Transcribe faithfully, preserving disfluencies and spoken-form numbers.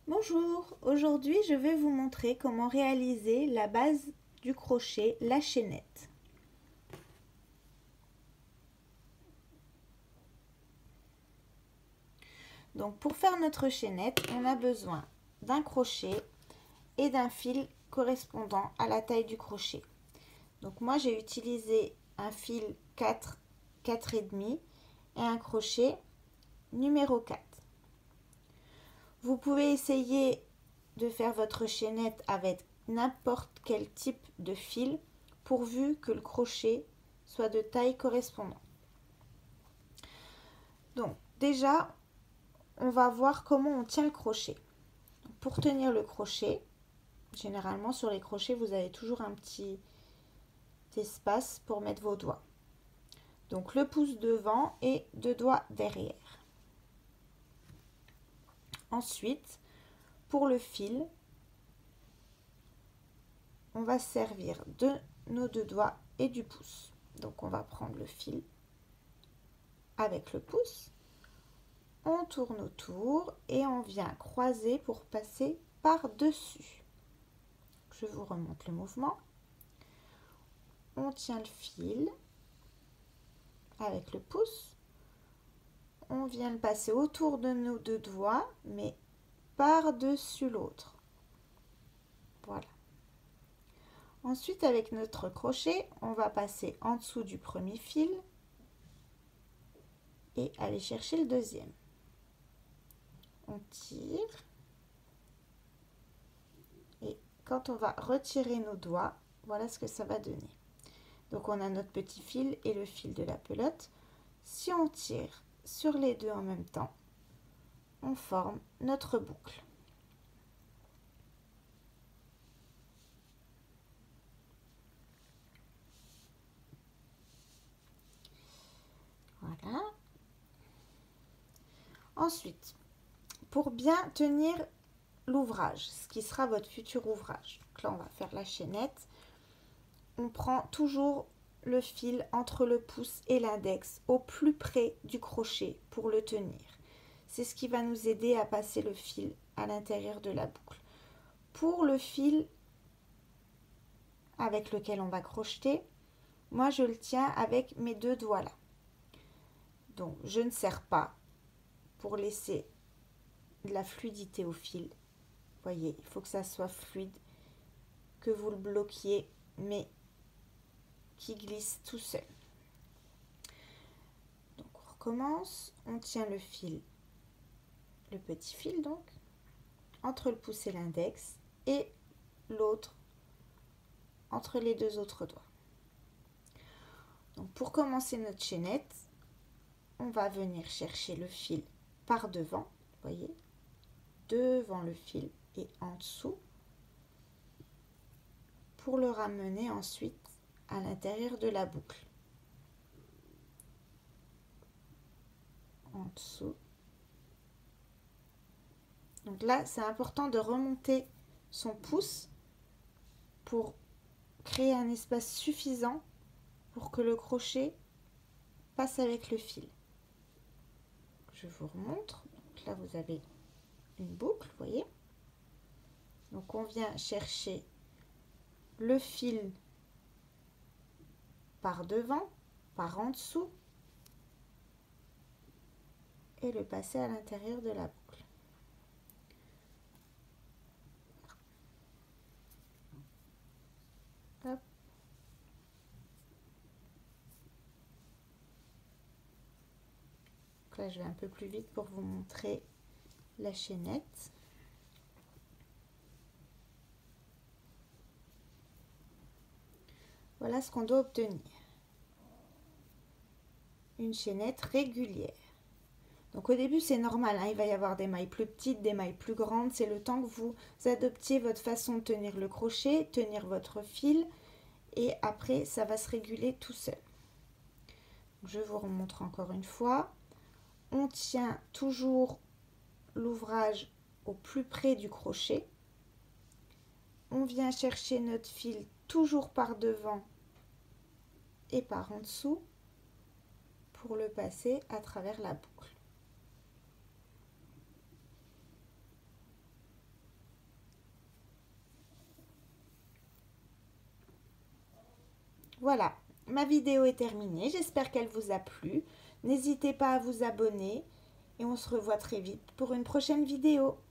Bonjour, aujourd'hui je vais vous montrer comment réaliser la base du crochet, la chaînette. Donc pour faire notre chaînette, on a besoin d'un crochet et d'un fil correspondant à la taille du crochet. Donc moi j'ai utilisé un fil quatre, quatre et demi et un crochet numéro quatre. Vous pouvez essayer de faire votre chaînette avec n'importe quel type de fil pourvu que le crochet soit de taille correspondante. Donc déjà, on va voir comment on tient le crochet. Pour tenir le crochet, généralement sur les crochets, vous avez toujours un petit espace pour mettre vos doigts. Donc le pouce devant et deux doigts derrière. Ensuite, pour le fil, on va se servir de nos deux doigts et du pouce. Donc on va prendre le fil avec le pouce, on tourne autour et on vient croiser pour passer par-dessus. Je vous remonte le mouvement. On tient le fil avec le pouce, on vient le passer autour de nos deux doigts, mais par-dessus l'autre. Voilà. Ensuite, avec notre crochet, on va passer en dessous du premier fil et aller chercher le deuxième. On tire et quand on va retirer nos doigts, voilà ce que ça va donner. Donc on a notre petit fil et le fil de la pelote. Si on tire sur les deux en même temps, on forme notre boucle. Voilà. Ensuite, pour bien tenir l'ouvrage, ce qui sera votre futur ouvrage. Donc là, on va faire la chaînette. On prend toujours le fil entre le pouce et l'index au plus près du crochet pour le tenir. C'est ce qui va nous aider à passer le fil à l'intérieur de la boucle. Pour le fil avec lequel on va crocheter, moi je le tiens avec mes deux doigts là. Donc je ne serre pas pour laisser de la fluidité au fil. Voyez, il faut que ça soit fluide, que vous le bloquiez, mais qui glisse tout seul. Donc on recommence, on tient le fil, le petit fil donc, entre le pouce et l'index, et l'autre entre les deux autres doigts. Donc pour commencer notre chaînette, on va venir chercher le fil par devant, voyez, devant le fil et en dessous, pour le ramener ensuite à l'intérieur de la boucle. En dessous. Donc là, c'est important de remonter son pouce pour créer un espace suffisant pour que le crochet passe avec le fil. Je vous remontre. Donc là, vous avez une boucle, vous voyez. Donc on vient chercher le fil par devant, par en dessous, et le passer à l'intérieur de la boucle. Hop. Donc là, je vais un peu plus vite pour vous montrer la chaînette. Voilà ce qu'on doit obtenir. Une chaînette régulière. Donc au début c'est normal, hein, il va y avoir des mailles plus petites, des mailles plus grandes. C'est le temps que vous adoptiez votre façon de tenir le crochet, tenir votre fil. Et après ça va se réguler tout seul. Je vous remontre encore une fois. On tient toujours l'ouvrage au plus près du crochet. On vient chercher notre fil toujours par devant et par en dessous pour le passer à travers la boucle. Voilà, ma vidéo est terminée. J'espère qu'elle vous a plu. N'hésitez pas à vous abonner et on se revoit très vite pour une prochaine vidéo.